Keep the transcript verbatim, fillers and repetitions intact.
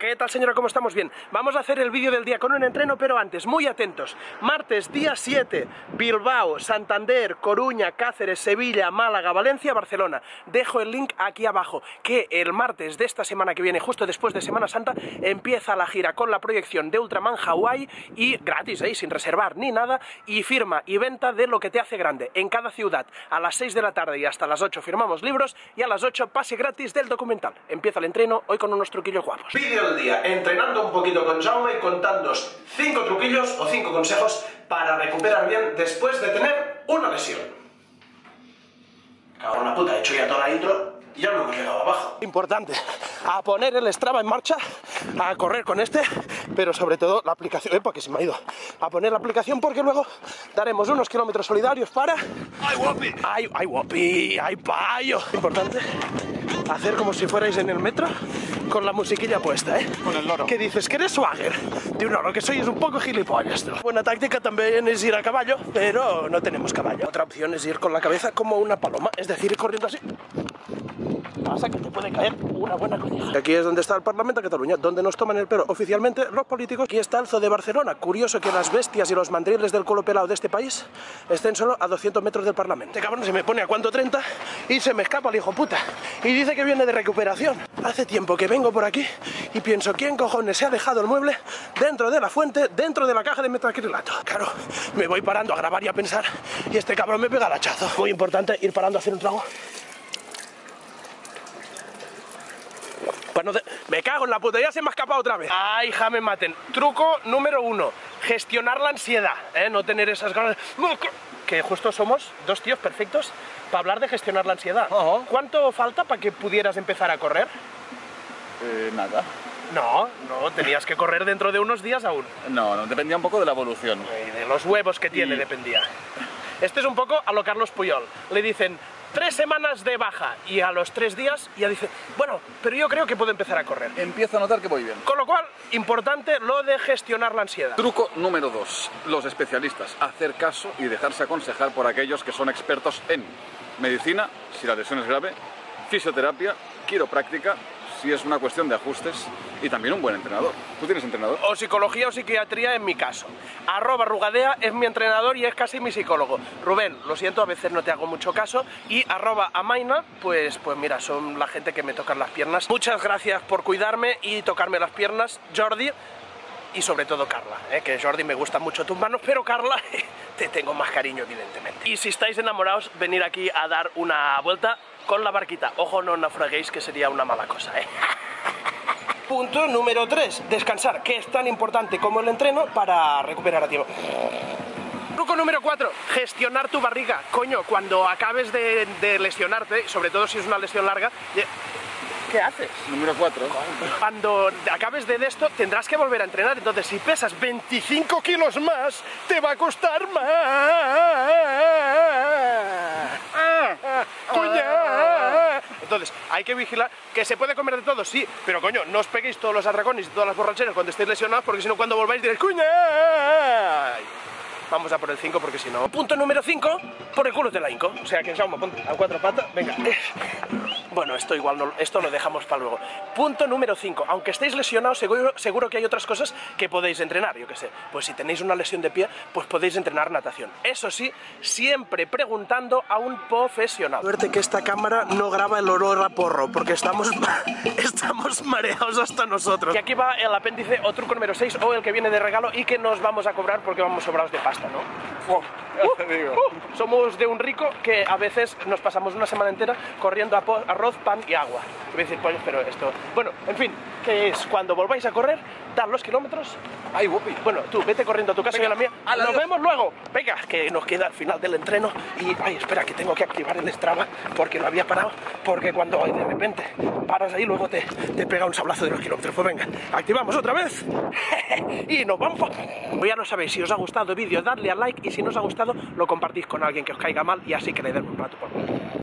¿Qué tal, señora? ¿Cómo estamos? Bien. Vamos a hacer el vídeo del día con un entreno, pero antes, muy atentos. Martes, día siete, Bilbao, Santander, Coruña, Cáceres, Sevilla, Málaga, Valencia, Barcelona. Dejo el link aquí abajo, que el martes de esta semana que viene, justo después de Semana Santa, empieza la gira con la proyección de Ultraman Hawái y gratis, ¿eh? Sin reservar ni nada, y firma y venta de Lo que te hace grande. En cada ciudad, a las seis de la tarde y hasta las ocho firmamos libros, y a las ocho pase gratis del documental. Empieza el entreno, hoy con unos truquillos guapos. Vídeo del día, entrenando un poquito con Jaume, contándoos cinco truquillos o cinco consejos para recuperar bien después de tener una lesión. Cabrón, la puta, he hecho ya toda la intro y ya no hemos llegado abajo. Importante, a poner el Strava en marcha, a correr con este, pero sobre todo la aplicación, eh, porque se me ha ido, a poner la aplicación porque luego daremos unos kilómetros solidarios para... ¡Ay, guapi! ¡Ay, ay, guapi! ¡Ay, payo! Importante hacer como si fuerais en el metro con la musiquilla puesta, ¿eh? Con el loro. ¿Qué dices? ¿Que eres swagger? De un lo que soy es un poco gilipollas, tú. Buena táctica también es ir a caballo, pero no tenemos caballo. Otra opción es ir con la cabeza como una paloma, es decir, ir corriendo así. Pasa que te puede caer una buena colleja. Aquí es donde está el Parlamento de Cataluña, donde nos toman el pelo oficialmente los políticos. Aquí está el Zoo de Barcelona. Curioso que las bestias y los mandriles del culo pelado de este país estén solo a doscientos metros del Parlamento. Este cabrón se me pone a cuánto treinta y se me escapa el hijo puta. Y dice que viene de recuperación. Hace tiempo que vengo por aquí y pienso, ¿quién cojones se ha dejado el mueble dentro de la fuente, dentro de la caja de metacrilato? Claro, me voy parando a grabar y a pensar y este cabrón me pega el hachazo. Muy importante ir parando a hacer un trago. Pues no te... Me cago en la puta, ya se me ha escapado otra vez. Ay, hija, me maten. Truco número uno, gestionar la ansiedad, ¿eh? No tener esas ganas... Que justo somos dos tíos perfectos para hablar de gestionar la ansiedad. Uh-huh. ¿Cuánto falta para que pudieras empezar a correr? Eh, nada. No, no, tenías que correr dentro de unos días aún. No, no, dependía un poco de la evolución. Y de los huevos que tiene, y... dependía. Este es un poco a lo Carlos Puyol. Le dicen... Tres semanas de baja y a los tres días ya dice, bueno, pero yo creo que puedo empezar a correr. Empiezo a notar que voy bien. Con lo cual, importante lo de gestionar la ansiedad. Truco número dos, los especialistas. Hacer caso y dejarse aconsejar por aquellos que son expertos en medicina, si la lesión es grave, fisioterapia, quiropráctica, si es una cuestión de ajustes, y también un buen entrenador. ¿Tú tienes entrenador? O psicología o psiquiatría en mi caso. Arroba Rugadea es mi entrenador y es casi mi psicólogo. Rubén, lo siento, a veces no te hago mucho caso. Y arroba Amaina, pues, pues mira, son la gente que me tocan las piernas. Muchas gracias por cuidarme y tocarme las piernas, Jordi. Y sobre todo Carla, ¿eh? Que Jordi me gusta mucho tus manos, pero Carla, te tengo más cariño evidentemente. Y si estáis enamorados, venir aquí a dar una vuelta con la barquita. Ojo, no naufraguéis, que sería una mala cosa, ¿eh? Punto número tres, descansar, que es tan importante como el entreno para recuperar a tiempo. Truco número cuatro, gestionar tu barriga. Coño, cuando acabes de, de lesionarte, sobre todo si es una lesión larga, ¿qué haces? Número cuatro. Cuando acabes de esto, tendrás que volver a entrenar. Entonces, si pesas veinticinco kilos más, te va a costar más. ¡Ah! ¡Ah! ¡Coña! Entonces, hay que vigilar. Que se puede comer de todo, sí. Pero, coño, no os peguéis todos los atracones y todas las borracheras cuando estéis lesionados, porque si no, cuando volváis diréis ¡coña! Vamos a por el cinco porque si no... Punto número cinco, por el culo te la hinco. O sea que, Jaume, ponte a cuatro patas. Venga. Bueno, esto igual no, esto lo dejamos para luego. Punto número cinco. Aunque estéis lesionados, seguro, seguro que hay otras cosas que podéis entrenar. Yo qué sé. Pues si tenéis una lesión de pie, pues podéis entrenar natación. Eso sí, siempre preguntando a un profesional. Suerte que esta cámara no graba el olor a porro, porque estamos, estamos mareados hasta nosotros. Y aquí va el apéndice o truco número seis, o el que viene de regalo y que nos vamos a cobrar porque vamos sobrados de pasta, ¿no? Oh, ya te digo. Uh, uh, somos de un rico que a veces nos pasamos una semana entera corriendo a arroz, pan y agua. Voy a decir pollos, pero esto... Bueno, en fin, que es cuando volváis a correr, dar los kilómetros. Ay, guapi. Bueno, tú vete corriendo a tu casa. Venga, y a la mía. A la nos Dios. Vemos luego. Venga, que nos queda al final del entreno. Y, ay, espera, que tengo que activar el Strava porque lo había parado. Porque cuando de repente paras ahí, luego te, te pega un sablazo de los kilómetros. Pues venga, activamos otra vez. Y nos vamos. Pues ya lo sabéis, si os ha gustado el vídeo, dadle al like. Y si no os ha gustado, lo compartís con alguien que os caiga mal y así que le den un rato por